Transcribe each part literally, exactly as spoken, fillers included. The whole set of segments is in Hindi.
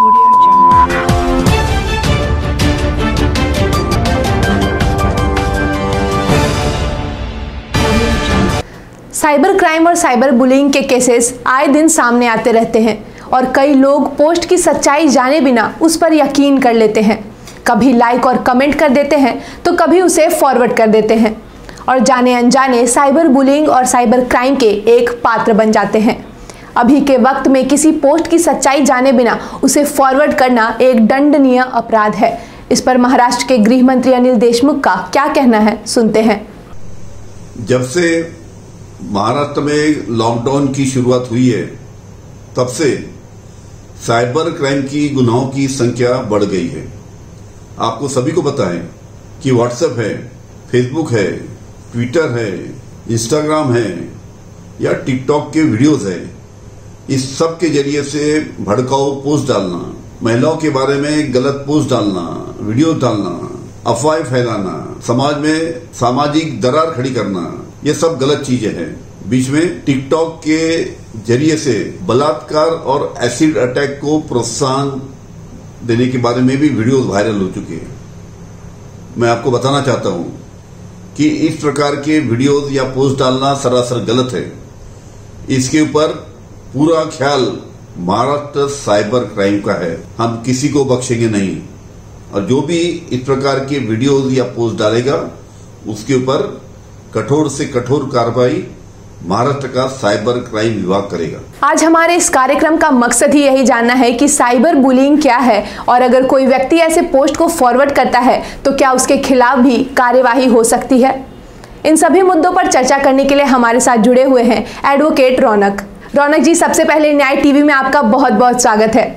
साइबर क्राइम और साइबर बुलिंग के केसेस आए दिन सामने आते रहते हैं और कई लोग पोस्ट की सच्चाई जाने बिना उस पर यकीन कर लेते हैं। कभी लाइक और कमेंट कर देते हैं तो कभी उसे फॉरवर्ड कर देते हैं और जाने अनजाने साइबर बुलिंग और साइबर क्राइम के एक पात्र बन जाते हैं। अभी के वक्त में किसी पोस्ट की सच्चाई जाने बिना उसे फॉरवर्ड करना एक दंडनीय अपराध है। इस पर महाराष्ट्र के गृह मंत्री अनिल देशमुख का क्या कहना है, सुनते हैं। जब से महाराष्ट्र में लॉकडाउन की शुरुआत हुई है तब से साइबर क्राइम की गुनाहों की संख्या बढ़ गई है। आपको सभी को पता है कि व्हाट्सएप है, फेसबुक है, ट्विटर है, इंस्टाग्राम है या टिकटॉक के वीडियोस है। इस सब के जरिए से भड़काऊ पोस्ट डालना, महिलाओं के बारे में गलत पोस्ट डालना, वीडियो डालना, अफवाहें फैलाना, समाज में सामाजिक दरार खड़ी करना, ये सब गलत चीजें हैं। बीच में टिकटॉक के जरिए से बलात्कार और एसिड अटैक को प्रोत्साहन देने के बारे में भी वीडियोस वायरल हो चुके हैं। मैं आपको बताना चाहता हूं कि इस प्रकार के वीडियोस या पोस्ट डालना सरासर गलत है। इसके ऊपर पूरा ख्याल महाराष्ट्र साइबर क्राइम का है। हम किसी को बख्शेंगे नहीं और जो भी इस प्रकार के वीडियोस या पोस्ट डालेगा उसके ऊपर कठोर से कठोर कार्रवाई महाराष्ट्र का साइबर क्राइम विभाग करेगा। आज हमारे इस कार्यक्रम का मकसद ही यही जानना है कि साइबर बुलिंग क्या है और अगर कोई व्यक्ति ऐसे पोस्ट को फॉरवर्ड करता है तो क्या उसके खिलाफ भी कार्यवाही हो सकती है। इन सभी मुद्दों पर चर्चा करने के लिए हमारे साथ जुड़े हुए हैं एडवोकेट रौनक। रौनक जी, सबसे पहले न्याय टीवी में आपका बहुत बहुत स्वागत है।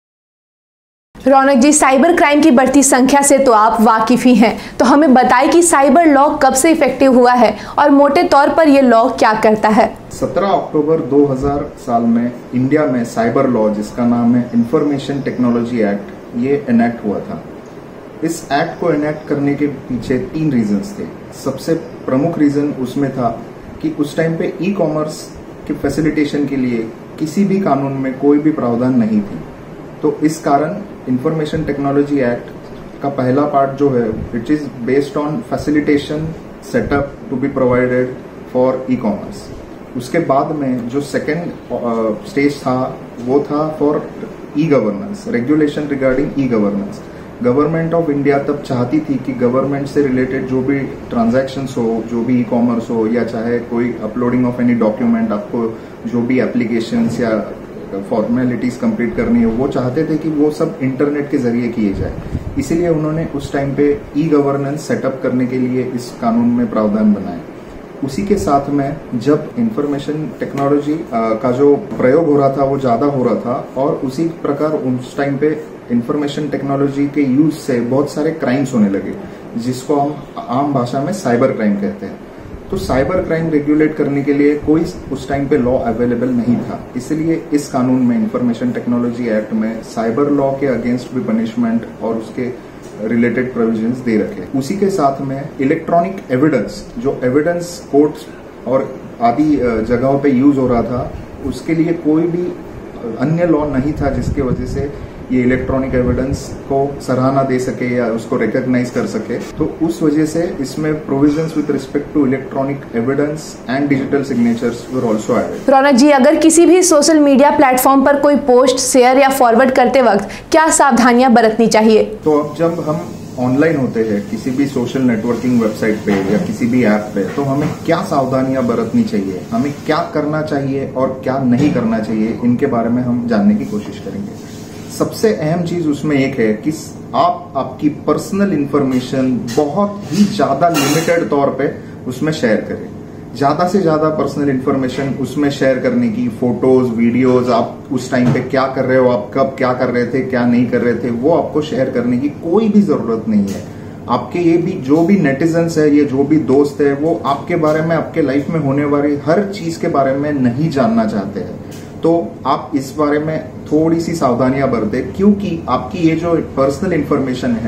रौनक जी, साइबर क्राइम की बढ़ती संख्या से तो आप वाकिफ ही हैं, तो हमें बताएं कि साइबर लॉ कब से इफेक्टिव हुआ है और मोटे तौर पर यह लॉ क्या करता है। सत्रह अक्टूबर दो हज़ार साल में इंडिया में साइबर लॉ, जिसका नाम है इंफॉर्मेशन टेक्नोलॉजी एक्ट, ये एनेक्ट हुआ था। इस एक्ट को एनेक्ट करने के पीछे तीन रीजंस थे। सबसे प्रमुख रीजन उसमें था कि उस टाइम पे ई कॉमर्स के फैसिलिटेशन के लिए किसी भी कानून में कोई भी प्रावधान नहीं थी। तो इस कारण इंफॉर्मेशन टेक्नोलॉजी एक्ट का पहला पार्ट जो है, it is based on facilitation setup to be provided for e commerce. उसके बाद में जो सेकेंड स्टेज uh, था वो था for e governance, regulation regarding e governance. Government of India तब चाहती थी कि गवर्नमेंट से रिलेटेड जो भी ट्रांजैक्शंस हो, जो भी ई कॉमर्स हो या चाहे कोई अपलोडिंग ऑफ एनी डॉक्यूमेंट, आपको जो भी एप्लीकेशंस या फॉर्मेलिटीज कंप्लीट करनी है, वो चाहते थे कि वो सब इंटरनेट के जरिए किए जाए। इसीलिए उन्होंने उस टाइम पे ई गवर्नेंस सेटअप करने के लिए इस कानून में प्रावधान बनाए। उसी के साथ में जब इंफॉर्मेशन टेक्नोलॉजी का जो प्रयोग हो रहा था वो ज्यादा हो रहा था और उसी प्रकार उस टाइम पे इंफॉर्मेशन टेक्नोलॉजी के यूज से बहुत सारे क्राइम्स होने लगे, जिसको हम आम भाषा में साइबर क्राइम कहते हैं। तो साइबर क्राइम रेगुलेट करने के लिए कोई उस टाइम पे लॉ अवेलेबल नहीं था, इसलिए इस कानून में इंफॉर्मेशन टेक्नोलॉजी एक्ट में साइबर लॉ के अगेंस्ट भी पनिशमेंट और उसके रिलेटेड प्रोविजंस दे रखे। उसी के साथ में इलेक्ट्रॉनिक एविडेंस, जो एविडेंस कोर्ट्स और आदि जगहों पे यूज हो रहा था, उसके लिए कोई भी अन्य लॉ नहीं था जिसके वजह से ये इलेक्ट्रॉनिक एविडेंस को सराहना दे सके या उसको रिकॉग्नाइज कर सके। तो उस वजह से इसमें provisions with respect to electronic evidence and digital signatures were also added. Raunak ji, अगर किसी भी सोशल मीडिया प्लेटफॉर्म पर कोई पोस्ट शेयर या फॉरवर्ड करते वक्त क्या सावधानियां बरतनी चाहिए? तो अब जब हम ऑनलाइन होते हैं किसी भी सोशल नेटवर्किंग वेबसाइट पे या किसी भी ऐप पे, तो हमें क्या सावधानियां बरतनी चाहिए, हमें क्या करना चाहिए और क्या नहीं करना चाहिए, इनके बारे में हम जानने की कोशिश करेंगे। सबसे अहम चीज उसमें एक है कि आप आपकी पर्सनल इंफॉर्मेशन बहुत ही ज्यादा लिमिटेड तौर पे उसमें शेयर करें। ज्यादा से ज्यादा पर्सनल इंफॉर्मेशन उसमें शेयर करने की, फोटोज, वीडियोज, आप उस टाइम पे क्या कर रहे हो, आप कब क्या कर रहे थे, क्या नहीं कर रहे थे, वो आपको शेयर करने की कोई भी जरूरत नहीं है। आपके ये भी जो भी नेटिजन्स है, ये जो भी दोस्त है, वो आपके बारे में, आपके लाइफ में होने वाली हर चीज के बारे में नहीं जानना चाहते हैं। तो आप इस बारे में थोड़ी सी सावधानियां बरतें, क्योंकि आपकी ये जो पर्सनल इंफॉर्मेशन है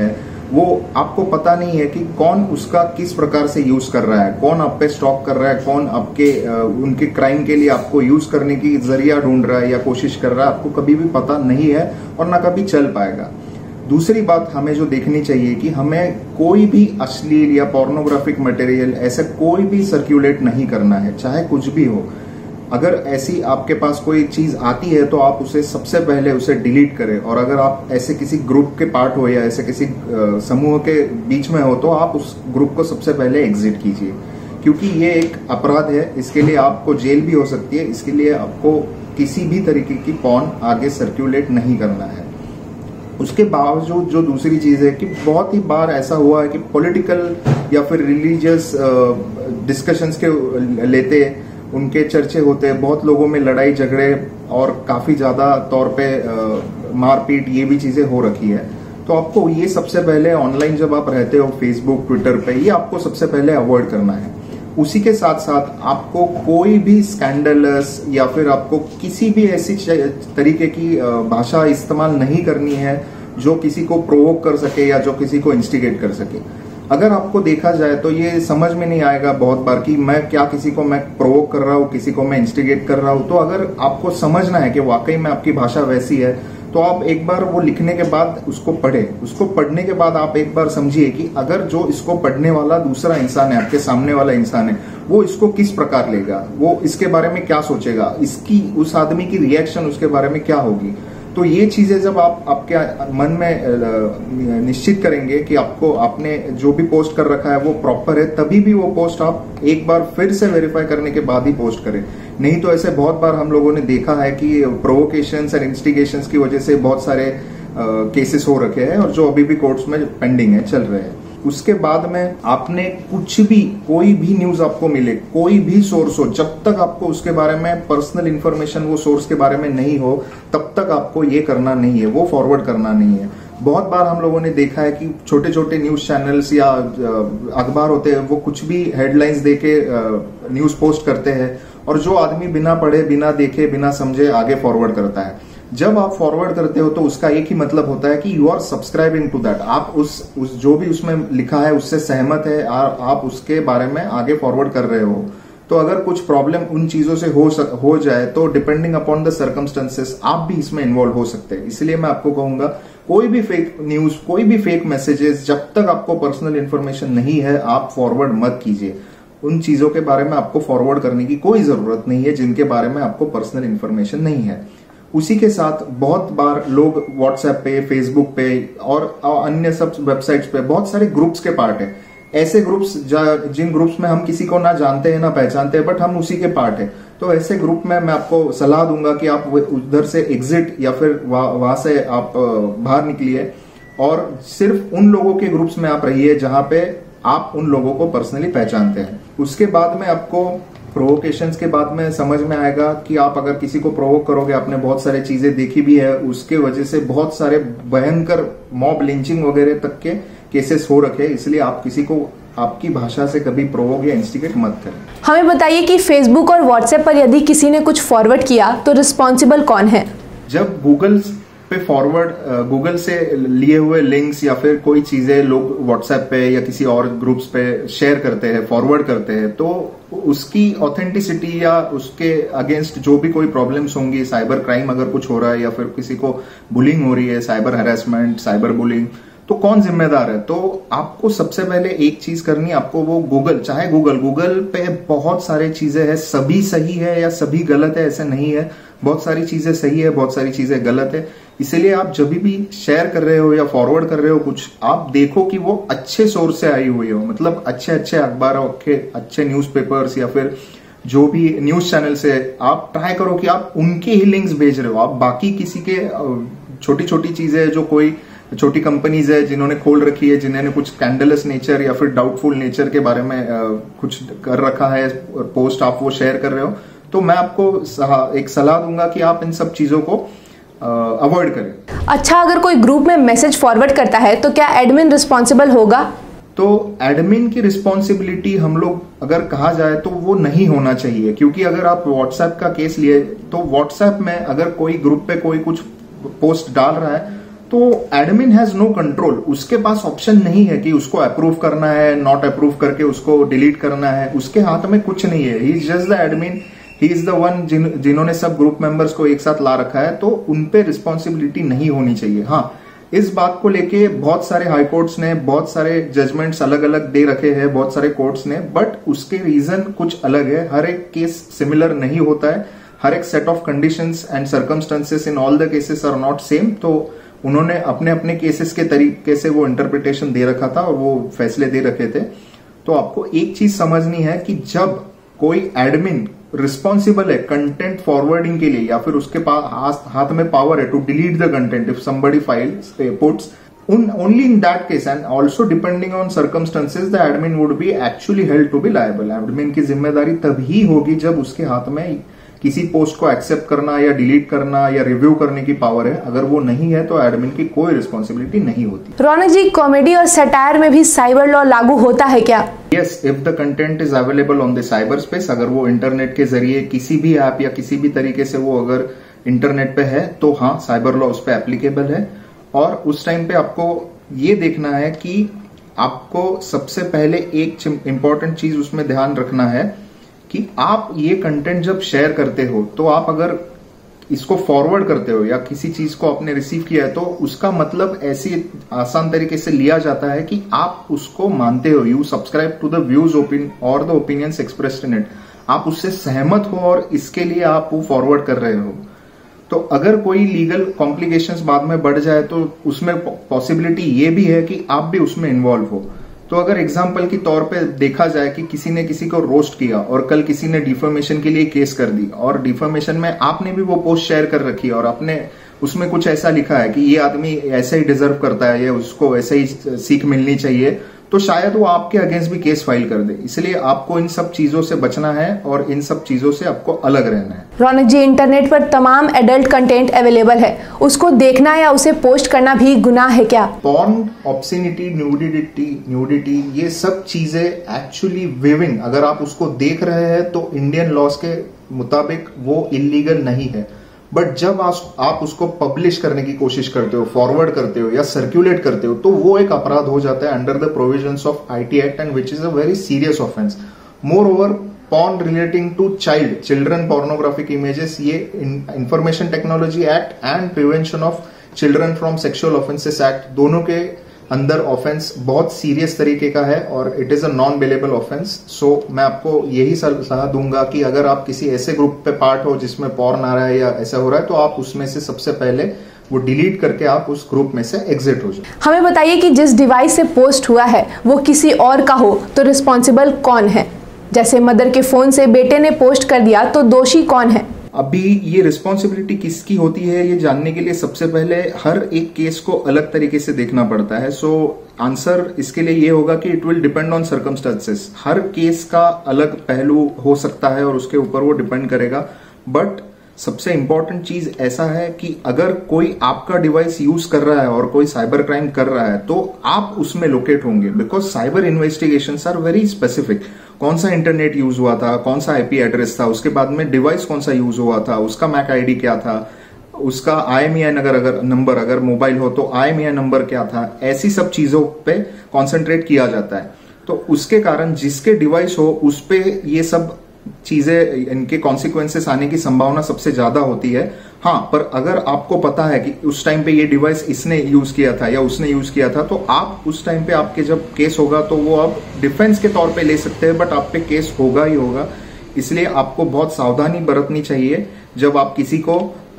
वो आपको पता नहीं है कि कौन उसका किस प्रकार से यूज कर रहा है, कौन आप पे स्टॉक कर रहा है, कौन आपके उनके क्राइम के लिए आपको यूज करने की जरिया ढूंढ रहा है या कोशिश कर रहा है, आपको कभी भी पता नहीं है और ना कभी चल पाएगा। दूसरी बात हमें जो देखनी चाहिए कि हमें कोई भी अश्लील या पोर्नोग्राफिक मटेरियल ऐसा कोई भी सर्कुलेट नहीं करना है, चाहे कुछ भी हो। अगर ऐसी आपके पास कोई चीज आती है तो आप उसे सबसे पहले उसे डिलीट करें, और अगर आप ऐसे किसी ग्रुप के पार्ट हो या ऐसे किसी समूह के बीच में हो तो आप उस ग्रुप को सबसे पहले एग्जिट कीजिए, क्योंकि ये एक अपराध है। इसके लिए आपको जेल भी हो सकती है। इसके लिए आपको किसी भी तरीके की पॉर्न आगे सर्कुलेट नहीं करना है। उसके बावजूद जो दूसरी चीज है कि बहुत ही बार ऐसा हुआ है कि पॉलिटिकल या फिर रिलीजियस डिस्कशंस के लेते उनके चर्चे होते हैं, बहुत लोगों में लड़ाई झगड़े और काफी ज्यादा तौर पे मारपीट ये भी चीजें हो रखी है। तो आपको ये सबसे पहले ऑनलाइन जब आप रहते हो फेसबुक ट्विटर पे, ये आपको सबसे पहले अवॉइड करना है। उसी के साथ साथ आपको कोई भी स्कैंडलस या फिर आपको किसी भी ऐसी तरीके की भाषा इस्तेमाल नहीं करनी है जो किसी को प्रोवोक कर सके या जो किसी को इंस्टिगेट कर सके। अगर आपको देखा जाए तो ये समझ में नहीं आएगा बहुत बार कि मैं क्या किसी को मैं प्रोवोक कर रहा हूँ, किसी को मैं इंस्टिगेट कर रहा हूँ। तो अगर आपको समझना है कि वाकई में आपकी भाषा वैसी है तो आप एक बार वो लिखने के बाद उसको पढ़े। उसको पढ़ने के बाद आप एक बार समझिए कि अगर जो इसको पढ़ने वाला दूसरा इंसान है, आपके सामने वाला इंसान है, वो इसको किस प्रकार लेगा, वो इसके बारे में क्या सोचेगा, इसकी उस आदमी की रिएक्शन उसके बारे में क्या होगी। तो ये चीजें जब आप आपके मन में निश्चित करेंगे कि आपको आपने जो भी पोस्ट कर रखा है वो प्रॉपर है, तभी भी वो पोस्ट आप एक बार फिर से वेरीफाई करने के बाद ही पोस्ट करें। नहीं तो ऐसे बहुत बार हम लोगों ने देखा है कि प्रोवोकेशंस एंड इंस्टिगेशंस की वजह से बहुत सारे केसेस हो रखे हैं और जो अभी भी कोर्ट्स में पेंडिंग है, चल रहे हैं। उसके बाद में आपने कुछ भी, कोई भी न्यूज आपको मिले, कोई भी सोर्स हो, जब तक आपको उसके बारे में पर्सनल इंफॉर्मेशन वो सोर्स के बारे में नहीं हो तब तक आपको ये करना नहीं है, वो फॉरवर्ड करना नहीं है। बहुत बार हम लोगों ने देखा है कि छोटे छोटे न्यूज चैनल्स या अखबार होते हैं वो कुछ भी हेडलाइंस देके न्यूज पोस्ट करते हैं और जो आदमी बिना पढ़े, बिना देखे, बिना समझे आगे फॉरवर्ड करता है। जब आप फॉरवर्ड करते हो तो उसका एक ही मतलब होता है कि you are subscribing to that. आप उस उस जो भी उसमें लिखा है उससे सहमत है, आ, आप उसके बारे में आगे फॉरवर्ड कर रहे हो। तो अगर कुछ प्रॉब्लम उन चीजों से हो सक, हो जाए तो डिपेंडिंग अपॉन द सर्कमस्टेंसेस आप भी इसमें इन्वॉल्व हो सकते हैं। इसलिए मैं आपको कहूंगा कोई भी फेक न्यूज, कोई भी फेक मैसेजेस, जब तक आपको पर्सनल इंफॉर्मेशन नहीं है आप फॉरवर्ड मत कीजिए। उन चीजों के बारे में आपको फॉरवर्ड करने की कोई जरूरत नहीं है जिनके बारे में आपको पर्सनल इंफॉर्मेशन नहीं है। उसी के साथ बहुत बार लोग व्हाट्सएप पे, फेसबुक पे और अन्य सब वेबसाइट्स पे बहुत सारे ग्रुप्स के पार्ट है। ऐसे ग्रुप्स जिन ग्रुप्स में हम किसी को ना जानते हैं ना पहचानते हैं, बट हम उसी के पार्ट है। तो ऐसे ग्रुप में मैं आपको सलाह दूंगा कि आप उधर से एग्जिट या फिर वहां से आप बाहर निकलिए और सिर्फ उन लोगों के ग्रुप्स में आप रहिए जहां पे आप उन लोगों को पर्सनली पहचानते हैं। उसके बाद में आपको प्रोवोकेशंस के बाद में समझ में आएगा कि आप अगर किसी को प्रोवोक करोगे, आपने बहुत सारी चीजें देखी भी है, उसके वजह से बहुत सारे भयंकर मॉब लिंचिंग वगैरह तक के केसेस हो रखे। इसलिए आप किसी को आपकी भाषा से कभी प्रोवोक या इंस्टिगेट मत करें। हमें बताइए कि फेसबुक और व्हाट्सएप पर यदि किसी ने कुछ फॉरवर्ड किया तो रिस्पॉन्सिबल कौन है? जब गूगल पे फॉरवर्ड, गूगल से लिए हुए लिंक्स या फिर कोई चीजें लोग व्हाट्सएप पे या किसी और ग्रुप्स पे शेयर करते हैं, फॉरवर्ड करते हैं, तो उसकी ऑथेंटिसिटी या उसके अगेंस्ट जो भी कोई प्रॉब्लम्स होंगी, साइबर क्राइम अगर कुछ हो रहा है या फिर किसी को बुलिंग हो रही है, साइबर हैरेसमेंट, साइबर बुलिंग, तो कौन जिम्मेदार है? तो आपको सबसे पहले एक चीज करनी है, आपको वो गूगल, चाहे गूगल गूगल पे बहुत सारी चीजें हैं, सभी सही है या सभी गलत है ऐसे नहीं है, बहुत सारी चीजें सही है, बहुत सारी चीजें गलत है। इसलिए आप जब भी शेयर कर रहे हो या फॉरवर्ड कर रहे हो कुछ, आप देखो कि वो अच्छे सोर्स से आई हुई हो, मतलब अच्छे अच्छे अखबारों के अच्छे न्यूज़पेपर्स या फिर जो भी न्यूज चैनल से आप ट्राई करो कि आप उनके ही लिंक्स भेज रहे हो। आप बाकी किसी के छोटी छोटी चीजें, जो कोई छोटी कंपनीज है जिन्होंने खोल रखी है, जिन्होंने कुछ स्कैंडलस नेचर या फिर डाउटफुल नेचर के बारे में कुछ कर रखा है पोस्ट, आप वो शेयर कर रहे हो, तो मैं आपको एक सलाह दूंगा कि आप इन सब चीजों को अवॉइड करें। अच्छा, अगर कोई ग्रुप में मैसेज फॉरवर्ड करता है तो क्या एडमिन रिस्पॉन्सिबल होगा? तो एडमिन की रिस्पॉन्सिबिलिटी हम लोग अगर कहा जाए तो वो नहीं होना चाहिए, क्योंकि अगर आप व्हाट्सएप का केस लिए तो व्हाट्सएप में अगर कोई ग्रुप पे कोई कुछ पोस्ट डाल रहा है तो एडमिन हैज नो कंट्रोल, उसके पास ऑप्शन नहीं है कि उसको अप्रूव करना है, नॉट अप्रूव करके उसको डिलीट करना है, उसके हाथ में कुछ नहीं है। He is just the admin, he is the one जिन, जिन्होंने सब ग्रुप मेंबर्स को एक साथ ला रखा है, तो उनपे रिस्पॉन्सिबिलिटी नहीं होनी चाहिए। हाँ, इस बात को लेके बहुत सारे हाई कोर्ट्स ने बहुत सारे जजमेंट्स अलग अलग दे रखे हैं, बहुत सारे कोर्ट्स ने, बट उसके रीजन कुछ अलग है। हर एक केस सिमिलर नहीं होता है, हर एक set of conditions and circumstances in all the cases are not same. तो उन्होंने अपने अपने केसेस के तरीके से वो इंटरप्रिटेशन दे रखा था और वो फैसले दे रखे थे। तो आपको एक चीज समझनी है कि जब कोई एडमिन रिस्पॉन्सिबल है कंटेंट फॉरवर्डिंग के लिए, या फिर उसके पास हाथ में पावर है to delete the content if somebody files puts, and only in that case and also depending on circumstances the admin would be actually held to be liable. Admin की जिम्मेदारी तभी होगी जब उसके हाथ में किसी पोस्ट को एक्सेप्ट करना या डिलीट करना या रिव्यू करने की पावर है। अगर वो नहीं है तो एडमिन की कोई रिस्पॉन्सिबिलिटी नहीं होती। रौनक जी, कॉमेडी और सटायर में भी साइबर लॉ लागू होता है क्या? Yes, if the content is available on the cyber space, अगर वो इंटरनेट के जरिए किसी भी ऐप या किसी भी तरीके से वो अगर इंटरनेट पे है तो हाँ, साइबर लॉ उस पर एप्लीकेबल है। और उस टाइम पे आपको ये देखना है कि आपको सबसे पहले एक इंपॉर्टेंट चीज उसमें ध्यान रखना है कि आप ये कंटेंट जब शेयर करते हो तो आप अगर इसको फॉरवर्ड करते हो या किसी चीज को आपने रिसीव किया है तो उसका मतलब ऐसी आसान तरीके से लिया जाता है कि आप उसको मानते हो, you subscribe to the views open और the opinions expressed in it, आप उससे सहमत हो और इसके लिए आप वो फॉरवर्ड कर रहे हो। तो अगर कोई लीगल कॉम्प्लिकेशंस बाद में बढ़ जाए तो उसमें पॉसिबिलिटी ये भी है कि आप भी उसमें इन्वॉल्व हो। तो अगर एग्जाम्पल के तौर पे देखा जाए कि किसी ने किसी को रोस्ट किया और कल किसी ने डिफॉर्मेशन के लिए केस कर दी और डिफॉर्मेशन में आपने भी वो पोस्ट शेयर कर रखी है और आपने उसमें कुछ ऐसा लिखा है कि ये आदमी ऐसे ही डिजर्व करता है या उसको ऐसे ही सीख मिलनी चाहिए, तो शायद वो आपके अगेंस्ट भी केस फाइल कर दे। इसलिए आपको इन सब चीजों से बचना है और इन सब चीजों से आपको अलग रहना है। रौनक जी, इंटरनेट पर तमाम एडल्ट कंटेंट अवेलेबल है, उसको देखना या उसे पोस्ट करना भी गुनाह है क्या? पॉर्न, ऑब्ससिनिटी, न्यूडिटी न्यूडिटी ये सब चीजें एक्चुअली विविंग, अगर आप उसको देख रहे हैं तो इंडियन लॉज के मुताबिक वो इलीगल नहीं है। बट जब आप उसको पब्लिश करने की कोशिश करते हो, फॉरवर्ड करते हो या सर्कुलेट करते हो तो वो एक अपराध हो जाता है under the provisions of IT act and which is a very serious offence. Moreover, porn relating to child, children pornographic images, ये information technology act and prevention of children from sexual offences act, दोनों के अंदर ऑफेंस बहुत सीरियस तरीके का है और it is a non bailable offence. So मैं आपको यही सलाह दूंगा कि अगर आप किसी ऐसे ग्रुप पे पार्ट हो जिसमें पॉर्न आ रहा है या ऐसा हो रहा है तो आप उसमें से सबसे पहले वो डिलीट करके आप उस ग्रुप में से एग्जिट हो जाए। हमें बताइए कि जिस डिवाइस से पोस्ट हुआ है वो किसी और का हो तो रिस्पॉन्सिबल कौन है? जैसे मदर के फोन से बेटे ने पोस्ट कर दिया तो दोषी कौन है? अभी ये रिस्पॉन्सिबिलिटी किसकी होती है ये जानने के लिए सबसे पहले हर एक केस को अलग तरीके से देखना पड़ता है। सो आंसर इसके लिए ये होगा कि it will depend on circumstances. हर केस का अलग पहलू हो सकता है और उसके ऊपर वो डिपेंड करेगा। बट सबसे इंपॉर्टेंट चीज ऐसा है कि अगर कोई आपका डिवाइस यूज कर रहा है और कोई साइबर क्राइम कर रहा है तो आप उसमें लोकेट होंगे, because cyber investigations are very specific. कौन सा इंटरनेट यूज हुआ था, कौन सा आईपी एड्रेस था, उसके बाद में डिवाइस कौन सा यूज हुआ था, उसका मैक आईडी क्या था, उसका आईएमईआई अगर अगर नंबर अगर मोबाइल हो तो आईएमईआई नंबर क्या था, ऐसी सब चीजों पे कॉन्सेंट्रेट किया जाता है। तो उसके कारण जिसके डिवाइस हो उस पे ये सब चीजें, इनके कॉन्सिक्वेंसेस आने की संभावना सबसे ज्यादा होती है। हाँ, पर अगर आपको पता है कि उस टाइम पे ये डिवाइस इसने यूज किया था या उसने यूज किया था तो आप उस टाइम पे आपके जब केस होगा तो वो आप डिफेंस के तौर पे ले सकते हैं, बट आप पे केस होगा ही होगा। इसलिए आपको बहुत सावधानी बरतनी चाहिए जब आप किसी को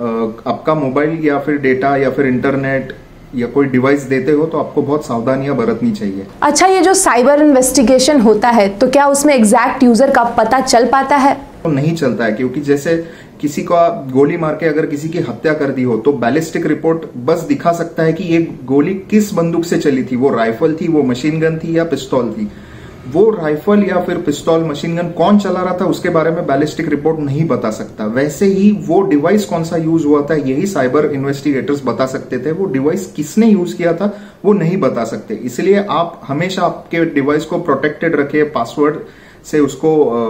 आपका मोबाइल या फिर डेटा या फिर इंटरनेट या कोई डिवाइस देते हो तो आपको बहुत सावधानियां बरतनी चाहिए। अच्छा, ये जो साइबर इन्वेस्टिगेशन होता है तो क्या उसमें एग्जैक्ट यूजर का पता चल पाता है? तो नहीं चलता है, क्योंकि जैसे किसी को गोली मार के अगर किसी की हत्या कर दी हो तो बैलिस्टिक रिपोर्ट बस दिखा सकता है कि ये गोली किस बंदूक से चली थी, वो राइफल थी, वो मशीन गन थी या पिस्तौल थी। वो राइफल या फिर पिस्तौल, मशीन गन कौन चला रहा था उसके बारे में बैलिस्टिक रिपोर्ट नहीं बता सकता। वैसे ही वो डिवाइस कौन सा यूज हुआ था यही साइबर इन्वेस्टिगेटर्स बता सकते थे। वो डिवाइस किसने यूज किया था वो नहीं बता सकते। इसलिए आप हमेशा आपके डिवाइस को प्रोटेक्टेड रखें, पासवर्ड से उसको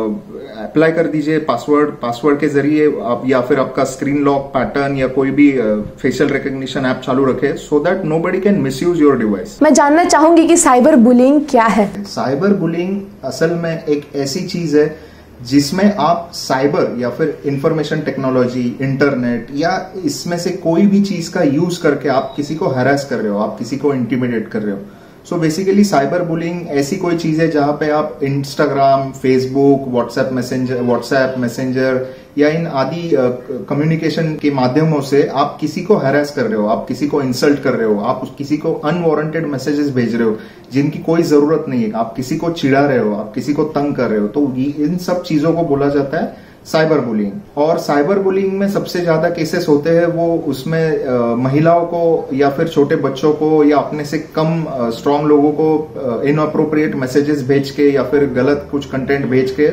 अप्लाई कर दीजिए पासवर्ड पासवर्ड के जरिए आप, या फिर आपका स्क्रीन लॉक पैटर्न या कोई भी फेशियल रिकॉग्निशन ऐप चालू रखे, so that nobody can misuse your device. मैं जानना चाहूंगी कि साइबर बुलिंग क्या है। साइबर बुलिंग असल में एक ऐसी चीज है जिसमें आप साइबर या फिर इंफॉर्मेशन टेक्नोलॉजी, इंटरनेट या इसमें से कोई भी चीज का यूज करके आप किसी को हैरेस कर रहे हो, आप किसी को इंटिमिडेट कर रहे हो। सो बेसिकली साइबर बुलिंग ऐसी कोई चीज है जहां पे आप Instagram, Facebook, WhatsApp Messenger WhatsApp Messenger या इन आदि कम्युनिकेशन के माध्यमों से आप किसी को हैरेस कर रहे हो, आप किसी को इंसल्ट कर रहे हो, आप किसी को अनवारंटेड मैसेजेस भेज रहे हो जिनकी कोई जरूरत नहीं है, आप किसी को चिढ़ा रहे हो, आप किसी को तंग कर रहे हो, तो इन सब चीजों को बोला जाता है साइबर बुलिंग। और साइबर बुलिंग में सबसे ज्यादा केसेस होते हैं वो उसमें आ, महिलाओं को या फिर छोटे बच्चों को या अपने से कम स्ट्रांग लोगों को इनअप्रोप्रिएट मैसेजेस भेज के या फिर गलत कुछ कंटेंट भेज के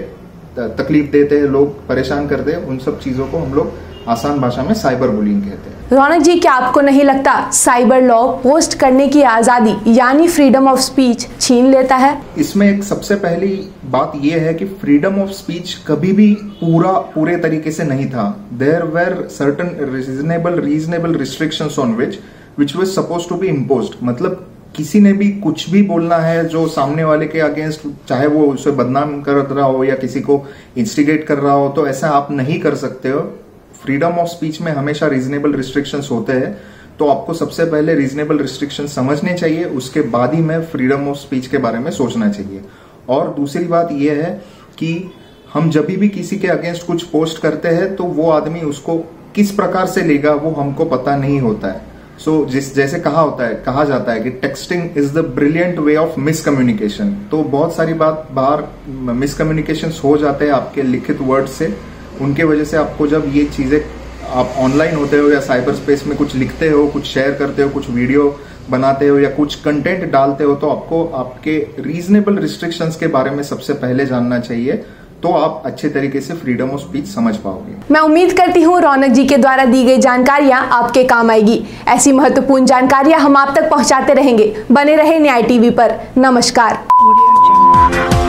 तकलीफ देते हैं, लोग परेशान करते हैं। उन सब चीजों को हम लोग आसान भाषा में साइबर बुलिंग कहते हैं। रौनक जी, क्या आपको नहीं लगता साइबर लॉ पोस्ट करने की आजादी यानी फ्रीडम ऑफ स्पीच छीन लेता है? इसमें एक सबसे पहली बात यह है कि फ्रीडम ऑफ स्पीच कभी भी पूरा पूरे तरीके से नहीं था। There were certain reasonable reasonable restrictions on which which was supposed to be imposed. मतलब किसी ने भी कुछ भी बोलना है जो सामने वाले के अगेंस्ट, चाहे वो उसे बदनाम कर रहा हो या किसी को इंस्टिगेट कर रहा हो, तो ऐसा आप नहीं कर सकते हो। फ्रीडम ऑफ स्पीच में हमेशा रीजनेबल रिस्ट्रिक्शंस होते हैं, तो आपको सबसे पहले रीजनेबल रिस्ट्रिक्शन समझने चाहिए, उसके बाद ही में फ्रीडम ऑफ स्पीच के बारे में सोचना चाहिए। और दूसरी बात यह है कि हम जब भी किसी के अगेंस्ट कुछ पोस्ट करते हैं तो वो आदमी उसको किस प्रकार से लेगा वो हमको पता नहीं होता है। सो so, जिस जैसे कहा होता है कहा जाता है कि texting is the brilliant way of miscommunication. तो बहुत सारी बात बाहर मिसकम्युनिकेशन हो जाते हैं आपके लिखित वर्ड से, उनके वजह से आपको जब ये चीजें आप ऑनलाइन होते हो या साइबर स्पेस में कुछ लिखते हो, कुछ शेयर करते हो, कुछ वीडियो बनाते हो या कुछ कंटेंट डालते हो, तो आपको आपके रीजनेबल रिस्ट्रिक्शंस के बारे में सबसे पहले जानना चाहिए, तो आप अच्छे तरीके से फ्रीडम ऑफ स्पीच समझ पाओगे। मैं उम्मीद करती हूँ रौनक जी के द्वारा दी गई जानकारियाँ आपके काम आएगी। ऐसी महत्वपूर्ण जानकारियाँ हम आप तक पहुँचाते रहेंगे। बने रहे न्याय टीवी पर। नमस्कार।